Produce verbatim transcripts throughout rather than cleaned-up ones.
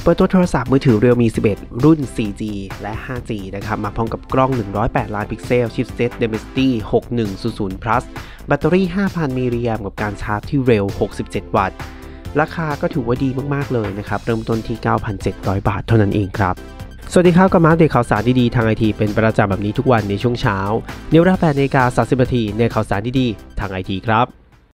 ปิดตัวโทรศัพท์มือถือ Realme สิบเอ็ด รุ่น โฟร์จี และ ไฟว์จี นะครับมาพร้อมกับกล้องหนึ่งร้อยแปดล้านพิกเซลชิปเซต Dimensity หกหนึ่งศูนย์ศูนย์ Plus แบตเตอรี่ ห้าพัน มิลลิแอมป์กับการชาร์จที่เร็ว หกสิบเจ็ด วัตต์ ราคาก็ถือว่าดีมากๆเลยนะครับเริ่มต้นที่ เก้าพันเจ็ดร้อย บาทเท่านั้นเองครับสวัสดีครับกับมาอัปเดตข่าวสารดีๆทางไอทีเป็นประจำแบบนี้ทุกวันในช่วงเช้าในเวลา แปดนาฬิกาสามสิบนาทีในข่าวสารดีๆทางไอทีครับ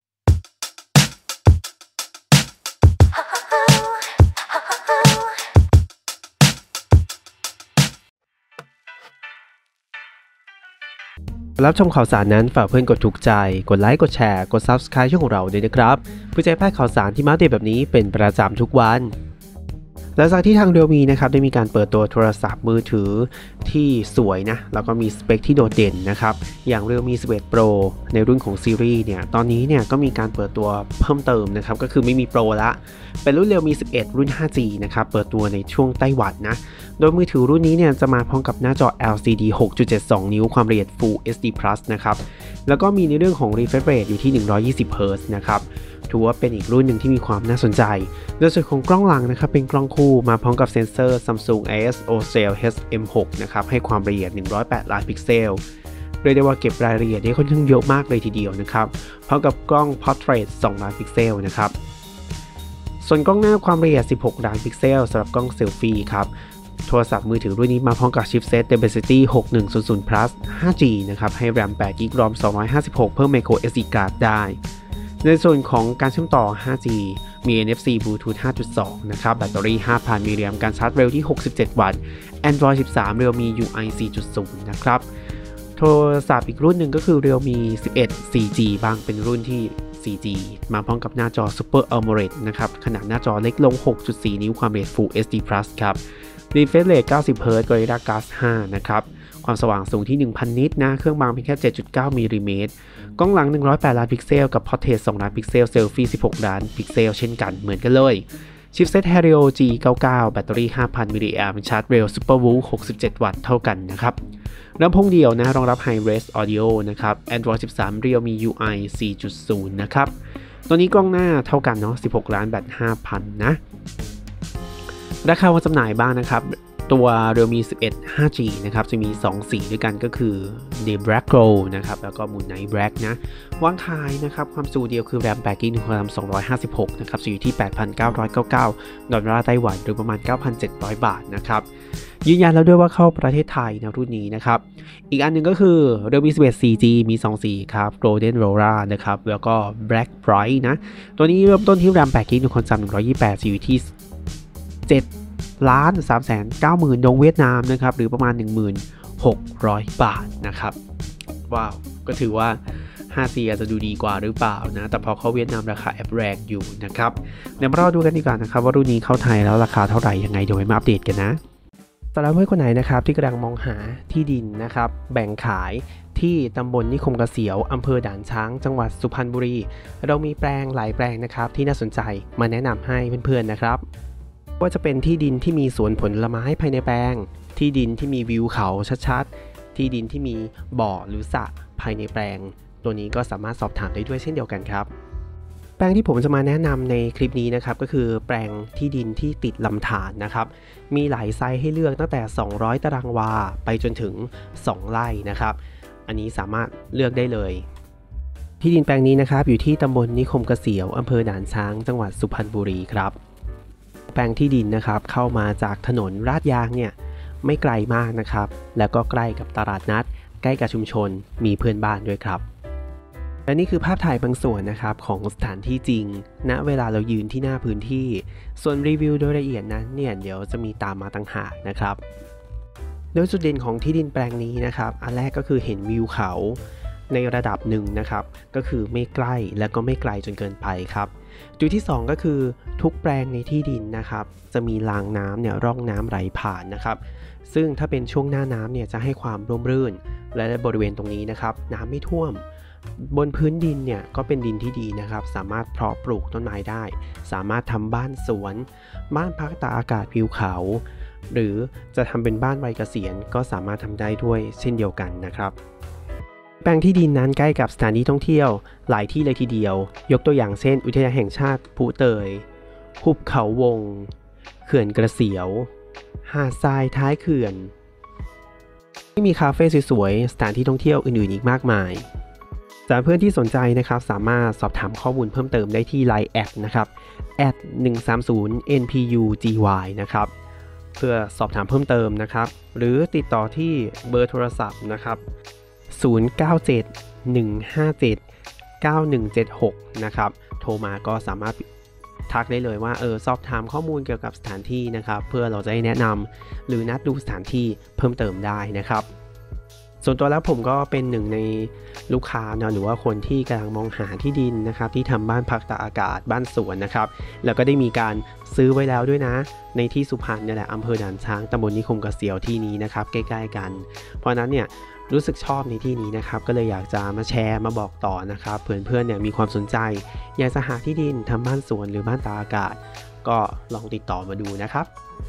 รับชมข่าวสารนั้นฝากเพื่อนกดถูกใจกดไลค์กดแชร์กด ซับสไครบ์ ช่องของเราด้วยนะครับเพื่อจะพลาดข่าวสารที่มาอัปเดตแบบนี้เป็นประจำทุกวันหลังจากที่ทาง Realme นะครับได้มีการเปิดตัวโทรศัพท์มือถือที่สวยนะแล้วก็มีสเปคที่โดดเด่นนะครับอย่าง Realme สิบเอ็ด Pro ในรุ่นของซีรีส์เนี่ยตอนนี้เนี่ยก็มีการเปิดตัวเพิ่มเติมนะครับก็คือไม่มี Pro ละเป็นรุ่น Realme สิบเอ็ด รุ่น ไฟว์จี นะครับเปิดตัวในช่วงไต้หวันนะโดยมือถือรุ่นนี้เนี่ยจะมาพร้อมกับหน้าจอ แอล ซี ดี หกจุดเจ็ดสอง นิ้วความละเอียด Full เอช ดี Plus นะครับแล้วก็มีในเรื่องของ Refresh Rate อยู่ที่หนึ่งร้อยยี่สิบ เฮิร์ตซ์ นะครับถือว่าเป็นอีกรุ่นหนึ่งที่มีความน่าสนใจโดยส่วนของกล้องหลังนะครับเป็นกล้องคู่มาพร้อมกับเซ็นเซอร์ Samsung ไอ เอส โอ ซี แอล เอช เอ็ม หก นะครับให้ความละเอียดหนึ่งร้อยแปดล้านพิกเซลเรียกได้ว่าเก็บรายละเอียดได้ค่อนข้างเยอะมากเลยทีเดียวนะครับพร้อมกับกล้อง Portrait สองล้านพิกเซลนะครับส่วนกล้องหน้าความละเอียดสิบหกล้านพิกเซลสำหรับกล้องเซลฟี่ครับโทรศัพท์มือถือรุ่นนี้มาพร้อมกับชิปเซต Dimensity หกหนึ่งศูนย์ศูนย์ Plus ไฟว์จี นะครับให้ RAM แปดกิกะไบต์ รอม สองร้อยห้าสิบหก เพิ่ม Micro เอส ดี Card ได้ในส่วนของการเชื่อมต่อ ไฟว์จี มี เอ็น เอฟ ซี Bluetooth ห้าจุดสอง นะครับแบตเตอรี่ ห้าพัน มิลลิแอมป์การชาร์จเร็วที่ หกสิบเจ็ด วัตต์ Android สิบสาม Realme ยู ไอ โฟร์ จุดศูนย์ นะครับโทรศัพท์อีกรุ่นหนึ่งก็คือ Realme สิบเอ็ด โฟร์จี บ้างเป็นรุ่นที่ โฟร์จี มาพร้อมกับหน้าจอ Super AMOLED นะครับขนาดหน้าจอเล็กลง หกจุดสี่ นิ้วความละเอียด Full เอช ดี Plus ครับRefresh Rate เก้าสิบ เฮิร์ตซ์ Gorilla Glass ไฟว์ นะครับความสว่างสูงที่ หนึ่งพัน นิตนะเครื่องบางเพียงแค่ เจ็ดจุดเก้า มิลลิเมตรกล้องหลังหนึ่งร้อยแปดล้านพิกเซลกับ Portrait สองล้านพิกเซลเซลฟี่สิบหกล้านพิกเซลเช่นกันเหมือนกันเลยชิปเซต Helio จี เก้าสิบเก้า แบตเตอรี่ ห้าพัน มิลลิแอมป์ชาร์จเร็ว Super V หกสิบเจ็ด วัตต์เท่ากันนะครับลำโพงเดี่ยวนะรองรับ High Res Audio นะครับ Android สิบสาม Realme ยู ไอ โฟร์ จุดศูนย์ นะครับตัวนี้กล้องหน้าเท่ากันเนาะสิบหกล้านแบต ห้าพัน นะราคาวางจำหน่ายบ้างนะครับตัว Realme สิบเอ็ด ไฟว์จี นะครับจะมีสองสีด้วยกันก็คือ The Black Gold นะครับแล้วก็ Moon Night Black นะวางขายนะครับความจุเดียวคือ RAM แปดกิกะไบต์ ความสองร้อยห้าสิบหกนะครับจะอยู่ที่ แปดพันเก้าร้อยเก้าสิบเก้า ดอลลาร์ไต้หวันหรือประมาณ เก้าพันเจ็ดร้อย บาทนะครับยืนยันแล้วด้วยว่าเข้าประเทศไทยนะรุ่นนี้นะครับอีกอันหนึ่งก็คือ Realme สิบเอ็ด โฟร์จี มีสองสีครับ Golden Aurora นะครับแล้วก็ Black Bright นะตัวนี้เริ่มต้นที่ RAM แปดกิกะไบต์ ความจำหนึ่งร้อยยี่สิบแปดจะอยู่ที่เจ็ดล้านสามแสนเก้าหมื่นดงเวียดนามนะครับหรือประมาณ หนึ่งพันหกร้อย บาทนะครับว้าวก็ถือว่า ไฟว์จี อาจจะดูดีกว่าหรือเปล่านะแต่พอเข้าเวียดนามราคาแอบแรงอยู่นะครับเดี๋ยวมาเราดูกันดีกว่านะครับว่ารุ่นนี้เข้าไทยแล้วราคาเท่าไหร่ยังไงเดี๋ยวมาอัปเดตกันนะสำหรับเพื่อนคนไหนนะครับที่กำลังมองหาที่ดินนะครับแบ่งขายที่ตำบลนิคมเกษียวอำเภอด่านช้างจังหวัดสุพรรณบุรีเรามีแปลงหลายแปลงนะครับที่น่าสนใจมาแนะนำให้เพื่อนๆนะครับว่าจะเป็นที่ดินที่มีสวนผลไม้ภายในแปลงที่ดินที่มีวิวเขาชัดๆที่ดินที่มีบ่อหรือสระภายในแปลงตัวนี้ก็สามารถสอบถามได้ด้วยเช่นเดียวกันครับแปลงที่ผมจะมาแนะนำในคลิปนี้นะครับก็คือแปลงที่ดินที่ติดลำธารนะครับมีหลายไซส์ให้เลือกตั้งแต่สองร้อยตารางวาไปจนถึงสองไร่นะครับอันนี้สามารถเลือกได้เลยที่ดินแปลงนี้นะครับอยู่ที่ตำบลนิคมเกษียวอำเภอด่านช้างจังหวัดสุพรรณบุรีครับแปลงที่ดินนะครับเข้ามาจากถนนลาดยางเนี่ยไม่ไกลมากนะครับแล้วก็ใกล้กับตลาดนัดใกล้กับชุมชนมีเพื่อนบ้านด้วยครับและนี่คือภาพถ่ายบางส่วนนะครับของสถานที่จริงณเวลาเรายืนที่หน้าพื้นที่ส่วนรีวิวโดยละเอียดนั้นเนี่ยเดี๋ยวจะมีตามมาต่างหากนะครับโดยจุดเด่นของที่ดินแปลงนี้นะครับอันแรกก็คือเห็นวิวเขาในระดับหนึ่งนะครับก็คือไม่ใกล้และก็ไม่ไกลจนเกินไปครับจุดที่สองก็คือทุกแปลงในที่ดินนะครับจะมีรางน้ำเนี่ยร่องน้ำไหลผ่านนะครับซึ่งถ้าเป็นช่วงหน้าน้ำเนี่ยจะให้ความร่มรื่นและบริเวณตรงนี้นะครับน้ำไม่ท่วมบนพื้นดินเนี่ยก็เป็นดินที่ดีนะครับสามารถเพาะปลูกต้นไม้ได้สามารถทำบ้านสวนบ้านพักตากอากาศวิวเขาหรือจะทำเป็นบ้านวัยเกษียณก็สามารถทำได้ด้วยเช่นเดียวกันนะครับแปลงที่ดินนั้นใกล้กับสถานที่ท่องเที่ยวหลายที่เลยทีเดียวยกตัวอย่างเช่นอุทยานแห่งชาติภูเตยหุบเขาวงขื่อนกระเสียวหาดทรายท้ายเขื่อนที่มีคาเฟ่สวยๆสถานที่ท่องเที่ยวอื่นๆอีกมากมายสำหรับเพื่อนที่สนใจนะครับสามารถสอบถามข้อมูลเพิ่มเติมได้ที่ ไลน์ แอดนะครับ แอท หนึ่ง สาม ศูนย์ เอ็น พี ยู จี วาย นะครับเพื่อสอบถามเพิ่มเติมนะครับหรือติดต่อที่เบอร์โทรศัพท์นะครับศูนย์ เก้า เจ็ด หนึ่ง ห้า เจ็ด เก้า หนึ่ง เจ็ด หกนะครับโทรมาก็สามารถทักได้เลยว่าเออสอบถามข้อมูลเกี่ยวกับสถานที่นะครับเพื่อเราจะได้แนะนำหรือนัดดูสถานที่เพิ่มเติมได้นะครับส่วนตัวแล้วผมก็เป็นหนึ่งในลูกค้านะหรือว่าคนที่กำลังมองหาที่ดินนะครับที่ทำบ้านพักตากอากาศบ้านสวนนะครับแล้วก็ได้มีการซื้อไว้แล้วด้วยนะในที่สุพรรณนี่แหละอำเภอด่านช้างตำบลนิคมกระเสียวที่นี้นะครับใกล้ๆกันเพราะนั้นเนี่ยรู้สึกชอบในที่นี้นะครับก็เลยอยากจะมาแชร์มาบอกต่อนะครับเพื่อนๆเนี่ยมีความสนใจอยากจะหาที่ดินทำบ้านสวนหรือบ้านตากอากาศก็ลองติดต่อมาดูนะครับ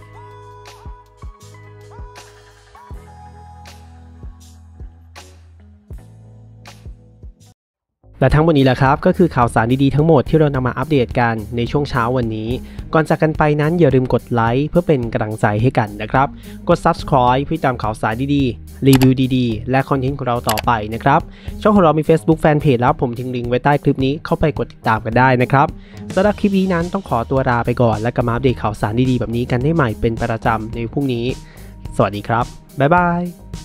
และทั้งหมดนี้แหละครับก็คือข่าวสารดีๆทั้งหมดที่เรานำมาอัปเดตกันในช่วงเช้าวันนี้ก่อนจากกันไปนั้นอย่าลืมกดไลค์เพื่อเป็นกำลังใจให้กันนะครับกด ซับสไครบ์ เพื่อตามข่าวสารดีๆรีวิวดีๆและคอนเทนต์ของเราต่อไปนะครับช่องของเรามี Facebook Fanpage แล้วผมทิ้งลิงก์ไว้ใต้คลิปนี้เข้าไปกดติดตามกันได้นะครับสำหรับคลิปนี้นั้นต้องขอตัวลาไปก่อนและกลับมาอัปเดตข่าวสารดีๆแบบนี้กันได้ใหม่เป็นประจำในพรุ่งนี้สวัสดีครับบ๊ายบาย